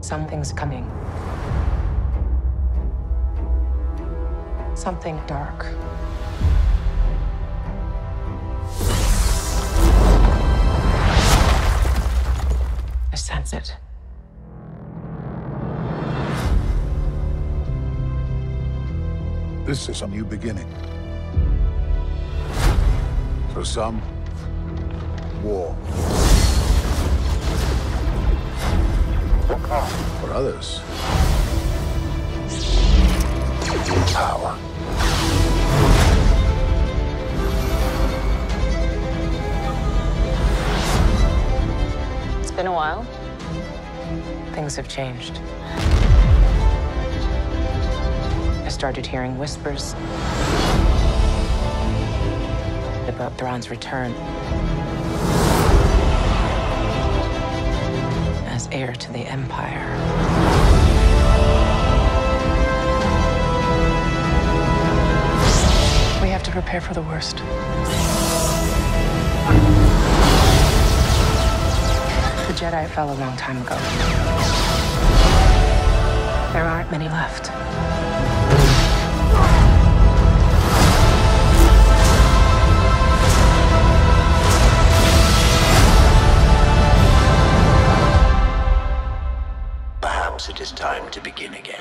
Something's coming. Something dark. I sense it. This is a new beginning. For some, war. For others, power. It's been a while. Things have changed. I started hearing whispers about Thrawn's return as heir to the Empire. We have to prepare for the worst. The Jedi fell a long time ago. There aren't many left. Perhaps it is time to begin again.